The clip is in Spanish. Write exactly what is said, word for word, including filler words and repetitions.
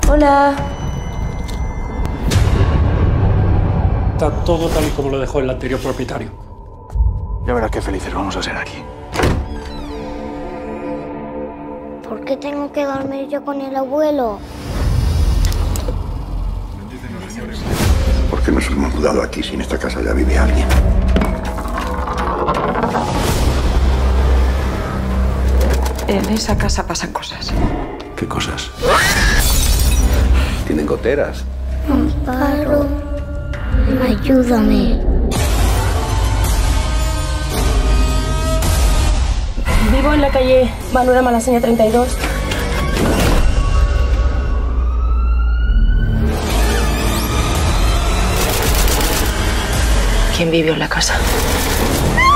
Hola. Está todo tal y como lo dejó el anterior propietario. Ya verás qué felices vamos a ser aquí. ¿Por qué tengo que dormir yo con el abuelo? ¿Por qué nos hemos mudado aquí si en esta casa ya vive alguien? En esa casa pasan cosas. ¿Qué cosas? Tienen goteras. Amparo, ayúdame. Vivo en la calle Manuela Malasaña treinta y dos. ¿Quién vivió en la casa?